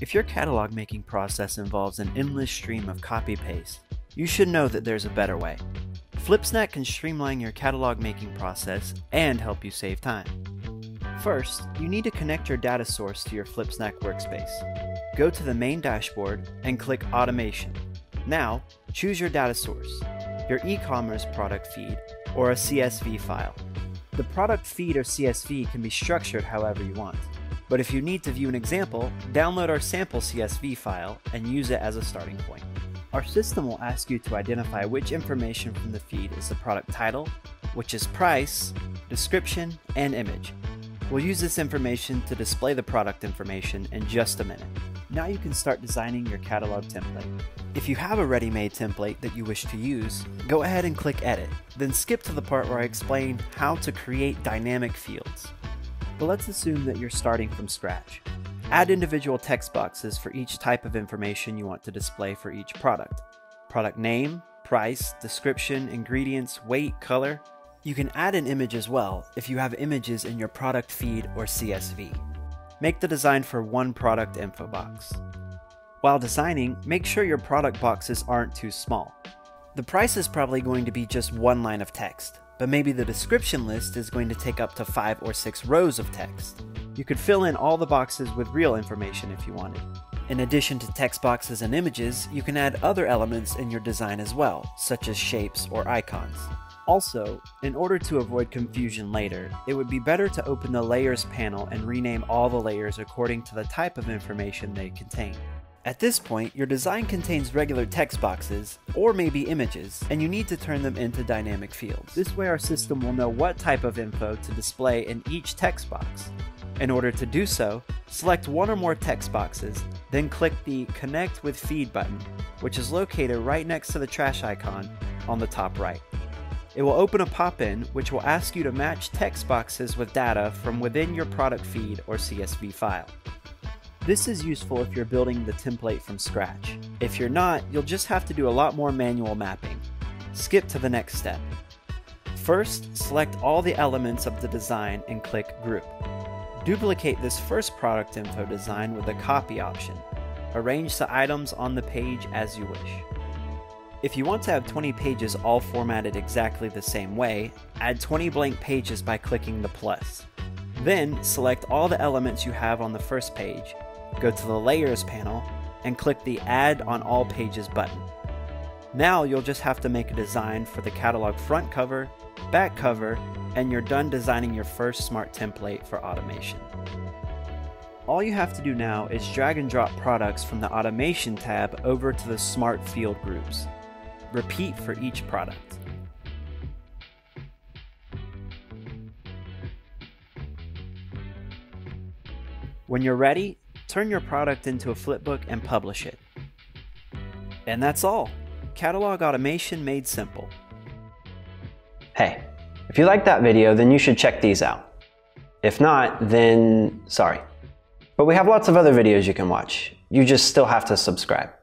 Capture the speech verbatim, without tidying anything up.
If your catalog making process involves an endless stream of copy-paste, you should know that there's a better way. Flipsnack can streamline your catalog making process and help you save time. First, you need to connect your data source to your Flipsnack workspace. Go to the main dashboard and click Automation. Now, choose your data source, your e-commerce product feed, or a C S V file. The product feed or C S V can be structured however you want, but if you need to view an example, download our sample C S V file and use it as a starting point. Our system will ask you to identify which information from the feed is the product title, which is price, description, and image. We'll use this information to display the product information in just a minute. Now you can start designing your catalog template. If you have a ready-made template that you wish to use, go ahead and click Edit, then skip to the part where I explain how to create dynamic fields. But let's assume that you're starting from scratch. Add individual text boxes for each type of information you want to display for each product. Product name, price, description, ingredients, weight, color. You can add an image as well if you have images in your product feed or C S V. Make the design for one product info box. While designing, make sure your product boxes aren't too small. The price is probably going to be just one line of text, but maybe the description list is going to take up to five or six rows of text. You could fill in all the boxes with real information if you wanted. In addition to text boxes and images, you can add other elements in your design as well, such as shapes or icons. Also, in order to avoid confusion later, it would be better to open the Layers panel and rename all the layers according to the type of information they contain. At this point, your design contains regular text boxes, or maybe images, and you need to turn them into dynamic fields. This way our system will know what type of info to display in each text box. In order to do so, select one or more text boxes, then click the Connect with Feed button, which is located right next to the trash icon on the top right. It will open a pop-in which will ask you to match text boxes with data from within your product feed or C S V file. This is useful if you're building the template from scratch. If you're not, you'll just have to do a lot more manual mapping. Skip to the next step. First, select all the elements of the design and click Group. Duplicate this first product info design with the Copy option. Arrange the items on the page as you wish. If you want to have twenty pages all formatted exactly the same way, add twenty blank pages by clicking the plus. Then, select all the elements you have on the first page, go to the Layers panel, and click the Add on All Pages button. Now you'll just have to make a design for the catalog front cover, back cover, and you're done designing your first smart template for automation. All you have to do now is drag and drop products from the Automation tab over to the Smart Field Groups. Repeat for each product. When you're ready, turn your product into a flipbook and publish it. And that's all. Catalog automation made simple. Hey, if you liked that video, then you should check these out. If not, then sorry. But we have lots of other videos you can watch. You just still have to subscribe.